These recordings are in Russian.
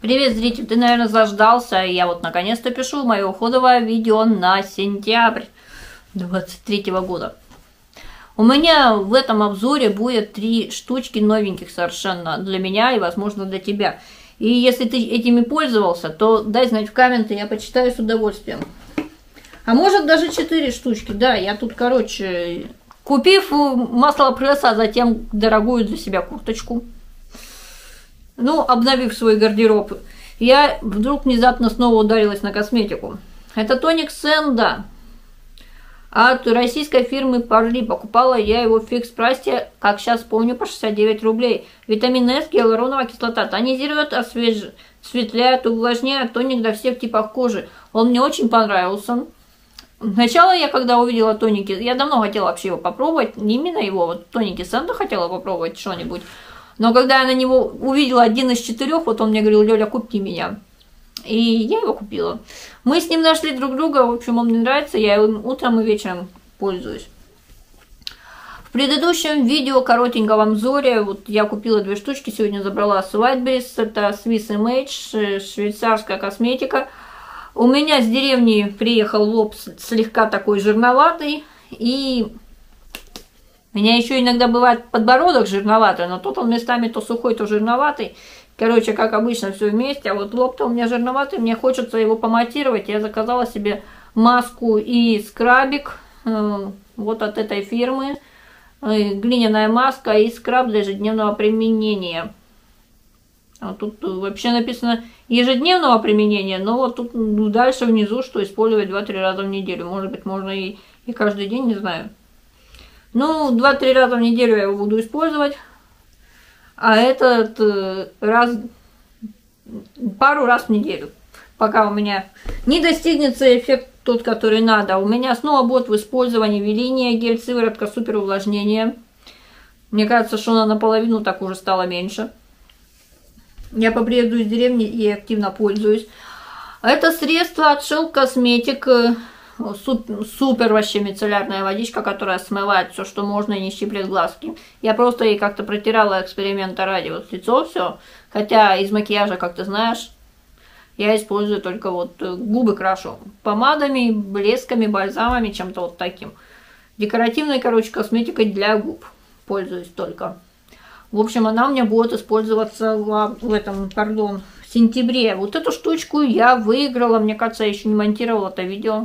Привет, зритель, ты, наверное, заждался. Я вот наконец-то пишу мое уходовое видео на сентябрь 2023 года. У меня в этом обзоре будет 3 штучки новеньких совершенно для меня и, возможно, для тебя. И если ты этими пользовался, то дай знать в комменты, я почитаю с удовольствием. А может даже 4 штучки, да, я тут, короче, купив маслопресс, а затем дорогую для себя курточку, ну, обновив свой гардероб, я вдруг внезапно снова ударилась на косметику. Это тоник Сенда от российской фирмы Парли. Покупала я его в фикс-прайсе, как сейчас помню, по 69 рублей. Витамин С, гиалуроновая кислота. Тонизирует, осветляет, увлажняет. Тоник для всех типов кожи. Он мне очень понравился. Сначала я, когда увидела тоники, я давно хотела вообще его попробовать. Не именно его, вот тоники Сенда хотела попробовать что-нибудь. Но когда я на него увидела 1 из 4, вот он мне говорил: Лёля, купи меня. И я его купила. Мы с ним нашли друг друга, в общем, он мне нравится, я им утром и вечером пользуюсь. В предыдущем видео, коротеньком обзоре, вот я купила 2 штучки, сегодня забрала с Whiteberries, это Swiss Image, швейцарская косметика. У меня с деревни приехал лоб слегка такой жирноватый, и у меня еще иногда бывает подбородок жирноватый, но тут он местами то сухой, то жирноватый. Короче, как обычно, все вместе. А вот лоб-то у меня жирноватый, мне хочется его поматировать. Я заказала себе маску и скрабик вот от этой фирмы. Глиняная маска и скраб для ежедневного применения. А тут вообще написано ежедневного применения, но вот тут дальше внизу, что использовать 2-3 раза в неделю. Может быть, можно и каждый день, не знаю. Ну, 2-3 раза в неделю я его буду использовать. А этот пару раз в неделю, пока у меня не достигнется эффект тот, который надо. У меня снова будет в использовании Велиния гель сыворотка супер увлажнения. Мне кажется, что она наполовину так уже стала меньше. Я по приезду из деревни и активно пользуюсь. Это средство от Shell Cosmetic. Супер вообще мицеллярная водичка, которая смывает все, что можно, и не щиплет глазки. Я просто ей как-то протирала эксперимента ради вот лицо все. Хотя из макияжа, как ты знаешь, я использую только вот губы крашу помадами, блесками, бальзамами, чем-то вот таким. Декоративной, короче, косметикой для губ пользуюсь только. В общем, она у меня будет использоваться в сентябре. Вот эту штучку я выиграла, мне кажется, я еще не монтировала это видео.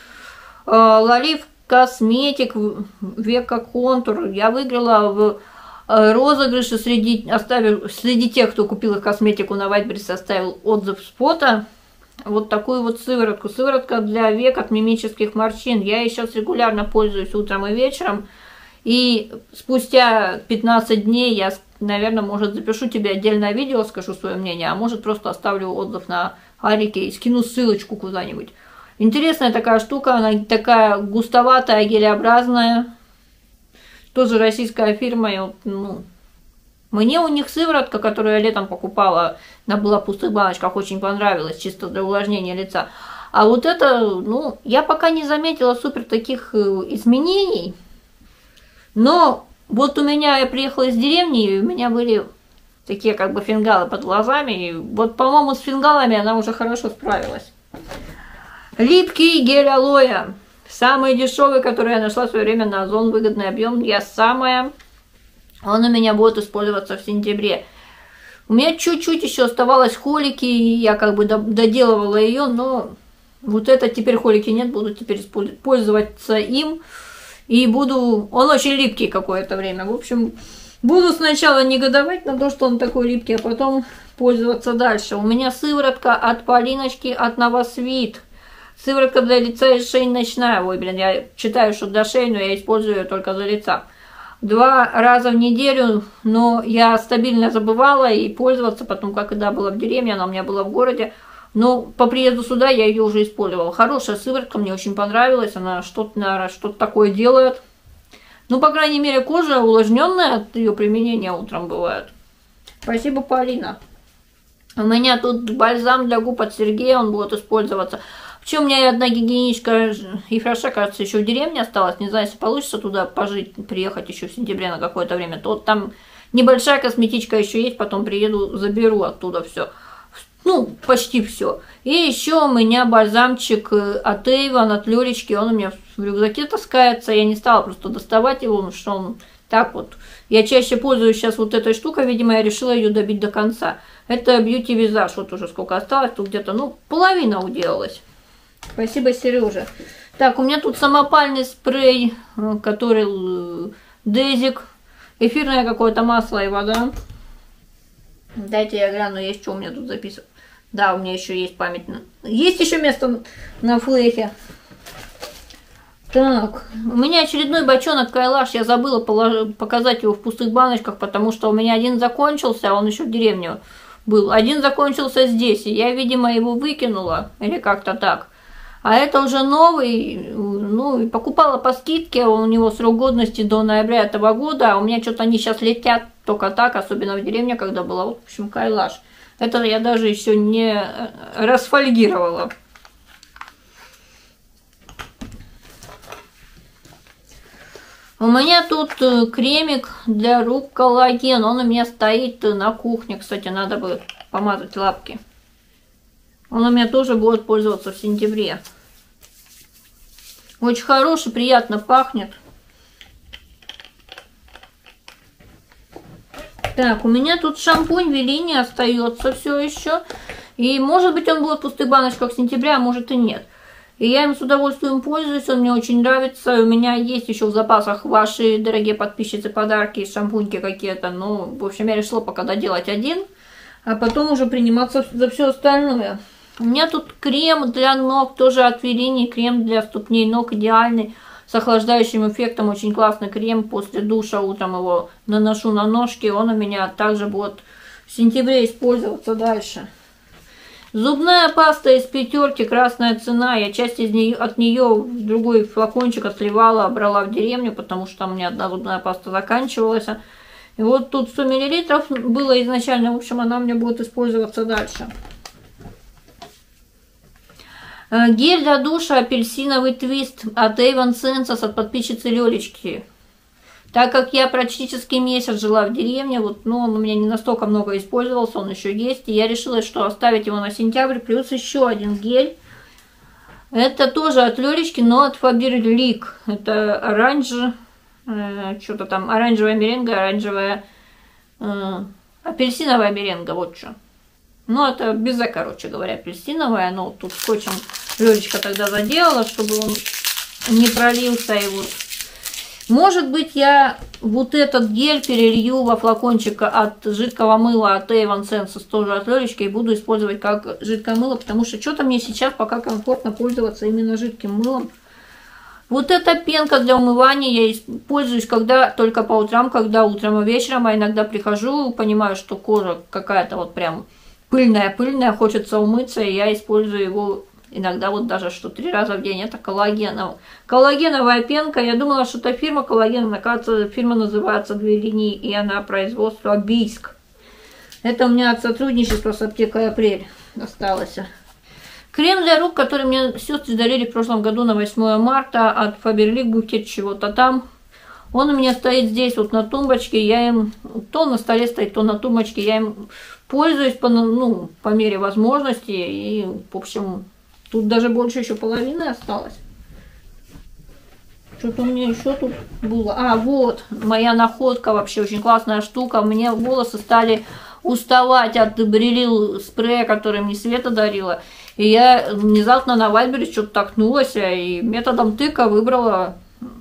Лалиф Косметик, века контур. Я выиграла в розыгрыше среди тех, кто купил их косметику на Whiteberries, оставил отзыв спота. Вот такую вот сыворотку. Сыворотка для век от мимических морщин. Я ей сейчас регулярно пользуюсь утром и вечером. И спустя 15 дней я, наверное, может, запишу тебе отдельное видео, скажу свое мнение, а может, просто оставлю отзыв на Арике и скину ссылочку куда-нибудь. Интересная такая штука, она такая густоватая, гелеобразная. Тоже российская фирма. И вот, мне у них сыворотка, которую я летом покупала, она была в пустых баночках, очень понравилась, чисто для увлажнения лица. А вот это, я пока не заметила супер таких изменений. Но вот у меня, я приехала из деревни, и у меня были такие как бы фингалы под глазами. И вот, по-моему, с фингалами она уже хорошо справилась. Липкий гель алоэ. Самый дешевый, который я нашла в свое время на Озон. Выгодный объем. Он у меня будет использоваться в сентябре. У меня чуть-чуть еще оставалось холики. И я как бы доделывала ее. Но вот это теперь холики нет. Буду теперь пользоваться им. И буду... Он очень липкий какое-то время. В общем, буду сначала негодовать на то, что он такой липкий, а потом пользоваться дальше. У меня сыворотка от Полиночки от Новосвит. Сыворотка для лица и шеи ночная. Ой, блин, я читаю, что для шеи, но я использую ее только для лица. 2 раза в неделю, но я стабильно забывала и пользоваться потом, когда была в деревне, она у меня была в городе. Но по приезду сюда я ее уже использовала. Хорошая сыворотка, мне очень понравилась. Она что-то, наверное, что-то такое делает. Ну, по крайней мере, кожа увлажненная от ее применения утром бывает. Спасибо, Полина. У меня тут бальзам для губ от Сергея, он будет использоваться. Причем у меня и одна гигиеничка и фраша, кажется, еще в деревне осталась. Не знаю, если получится туда пожить, приехать еще в сентябре на какое-то время. То там небольшая косметичка еще есть, потом приеду, заберу оттуда все. Ну, почти все. И еще у меня бальзамчик от Avon, от Лёлечки, он у меня в рюкзаке таскается. Я не стала просто доставать его, потому что он так вот. Я чаще пользуюсь сейчас вот этой штукой, видимо, я решила ее добить до конца. Это Beauty Visage, вот уже сколько осталось, тут где-то, ну, половина уделалась. Спасибо, Сережа. Так, у меня тут самопальный спрей, который Дезик, эфирное какое-то масло и вода. Дайте я гляну, есть что у меня тут записано. Да, у меня еще есть память. Есть еще место на флехе. Так, у меня очередной бочонок Кайлаш. Я забыла показать его в пустых баночках, потому что у меня один закончился, а он еще в деревне был. Один закончился здесь, и я, видимо, его выкинула, или как-то так. А это уже новый, ну, покупала по скидке, у него срок годности до ноября этого года, а у меня что-то они сейчас летят только так, особенно в деревне, когда была, вот, в общем, Кайлаш. Это я даже еще не расфольгировала. У меня тут кремик для рук коллаген, он у меня стоит на кухне, кстати, надо будет помазать лапки. Он у меня тоже будет пользоваться в сентябре. Очень хороший, приятно пахнет. Так, у меня тут шампунь Велини остается все еще. И может быть он будет в пустых баночках в сентябре, а может и нет. И я им с удовольствием пользуюсь, он мне очень нравится. У меня есть еще в запасах ваши, дорогие подписчицы, подарки, шампуньки какие-то. Ну, в общем, я решила пока доделать один, а потом уже приниматься за все остальное. У меня тут крем для ног, тоже от Велини, крем для ступней ног идеальный, с охлаждающим эффектом, очень классный крем. После душа утром его наношу на ножки, он у меня также будет в сентябре использоваться дальше. Зубная паста из Пятерки, красная цена, я часть от нее в другой флакончик отливала, брала в деревню, потому что у меня одна зубная паста заканчивалась. И вот тут 100 мл было изначально, в общем, она у меня будет использоваться дальше. Гель для душа апельсиновый твист от Avon Senses от подписчицы Лёлечки. Так как я практически месяц жила в деревне, вот, ну, он у меня не настолько много использовался, он еще есть, и я решила, что оставить его на сентябрь, плюс еще один гель. Это тоже от Лёлечки, но от Faberlic. Это что-то там, оранжевая меренга, апельсиновая меренга, вот что. Ну, это безе, короче говоря, апельсиновая, но тут скотчем Лёлечка тогда заделала, чтобы он не пролился, и вот. Может быть, я вот этот гель перелью во флакончик от жидкого мыла от Avon Senses, тоже от Лёлечки, и буду использовать как жидкое мыло, потому что что-то мне сейчас пока комфортно пользоваться именно жидким мылом. Вот эта пенка для умывания, я пользуюсь только по утрам, когда утром и вечером, а иногда прихожу, понимаю, что кожа какая-то вот прям пыльная, хочется умыться, и я использую его иногда вот даже что 3 раза в день. Это коллагеновая пенка. Я думала, что это фирма коллаген, оказывается, фирма называется «Две линии», и она производства Бийск. Это у меня от сотрудничества с аптекой «Апрель» осталось. Крем для рук, который мне сестры дарили в прошлом году на 8 марта от Faberlic, букет чего-то там. Он у меня стоит здесь вот на тумбочке, я им то на столе стоит, то на тумбочке, я им пользуюсь по мере возможности, и, в общем, тут даже больше еще половины осталось. Что-то у меня еще тут было. А, вот, моя находка, вообще очень классная штука. Мне волосы стали уставать от брелил спрея, который мне Света дарила. И я внезапно на Вайбере что-то такнулась, и методом тыка выбрала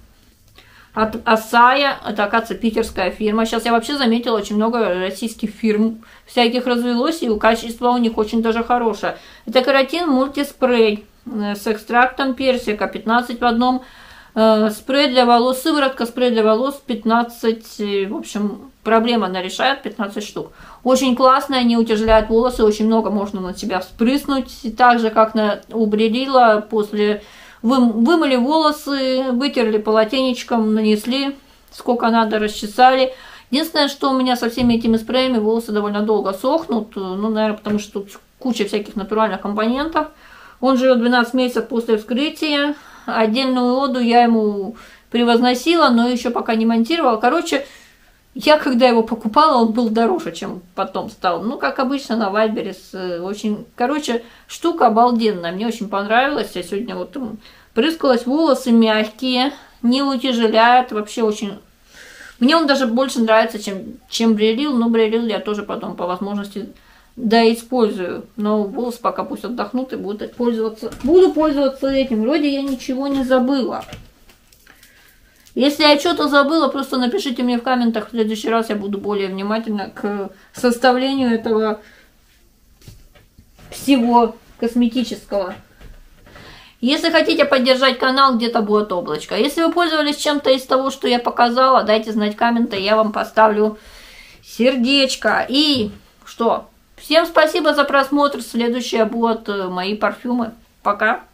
от Асая. Это, оказывается, питерская фирма. Сейчас я вообще заметила, очень много российских фирм всяких развелось, и качество у них очень даже хорошее. Это каротин мультиспрей с экстрактом персика, 15 в одном. Спрей для волос, сыворотка, спрей для волос, 15, в общем, проблема она решает, 15 штук. Очень классная, не утяжеляет волосы, очень много можно на себя вспрыснуть. Так же, как у брелила, после вымыли волосы, вытерли полотенечком, нанесли, сколько надо, расчесали. Единственное, что у меня со всеми этими спреями волосы довольно долго сохнут, ну, наверное, потому что тут куча всяких натуральных компонентов. Он живет 12 месяцев после вскрытия. Отдельную оду я ему превозносила, но еще пока не монтировала. Короче, Я когда его покупала, он был дороже, чем потом стал. Ну, как обычно на Вайбере. Очень, короче, штука обалденная. Мне очень понравилась. Я сегодня вот прыскалась, волосы мягкие, не утяжеляют. Вообще очень... Мне он даже больше нравится, чем Брелил. Но Брелил я тоже потом по возможности использую. Но волосы пока пусть отдохнут и буду пользоваться этим. Вроде я ничего не забыла. Если я что-то забыла, просто напишите мне в комментах. В следующий раз я буду более внимательна к составлению этого всего косметического. Если хотите поддержать канал, где-то будет облачко. Если вы пользовались чем-то из того, что я показала, дайте знать в комментах, я вам поставлю сердечко. И что? Всем спасибо за просмотр. Следующее будут мои парфюмы. Пока.